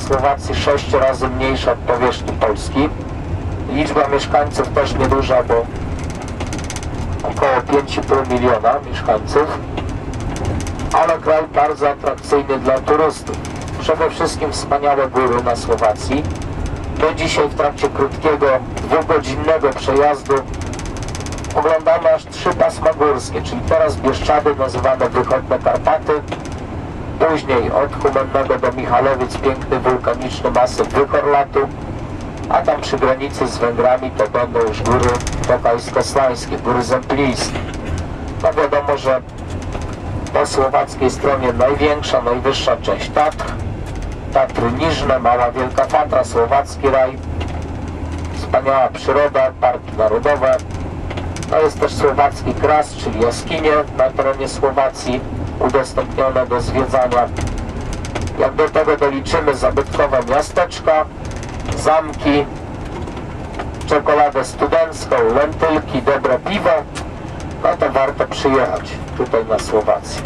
Słowacji 6 razy mniejsza od powierzchni Polski. Liczba mieszkańców też nieduża, bo około 5,5 miliona mieszkańców, ale kraj bardzo atrakcyjny dla turystów. Przede wszystkim wspaniałe góry na Słowacji. My dzisiaj w trakcie krótkiego, dwugodzinnego przejazdu oglądamy aż 3 pasma górskie, czyli teraz Bieszczady nazywane Wychodne Karpaty, później od Humennego do Michalowiec piękny wulkaniczny masyw Wychorlatu, a tam przy granicy z Węgrami to będą już góry tokajsko-slańskie, góry Zemplijskie. No wiadomo, że po słowackiej stronie największa, najwyższa część Tatr, Tatry Niżne, Mała Wielka Fatra, Słowacki Raj, wspaniała przyroda, parki narodowe. No jest też Słowacki Kras, czyli jaskinie na terenie Słowacji udostępnione do zwiedzania. Jak do tego doliczymy zabytkowe miasteczka, zamki, czekoladę studencką, lentylki, dobre piwo, no to warto przyjechać tutaj na Słowację.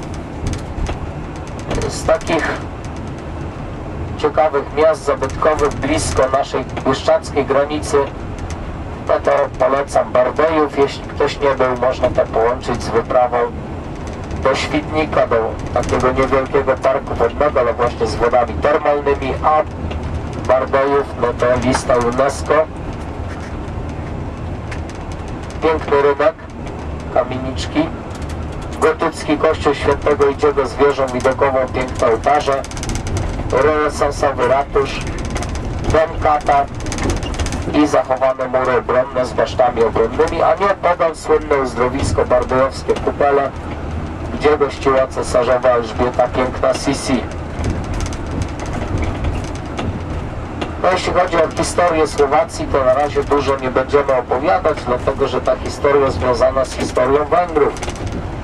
Z takich ciekawych miast zabytkowych blisko naszej bieszczadzkiej granicy, no to polecam Bardejów. Jeśli ktoś nie był, można to połączyć z wyprawą do Świdnika, do takiego niewielkiego parku wodnego, ale właśnie z wodami termalnymi, a Bardejów, no to lista UNESCO. Piękny rynek, kamieniczki, gotycki kościół świętego Idziego z wieżą widokową, piękne ołtarze, renesansowy ratusz, dom kata i zachowane mury obronne z basztami obronnymi, a nie podam słynne uzdrowisko bardejowskie Kupele, gdzie gościła cesarzowa Elżbieta piękna Sisi. No jeśli chodzi o historię Słowacji, to na razie dużo nie będziemy opowiadać, dlatego że ta historia związana z historią Węgrów.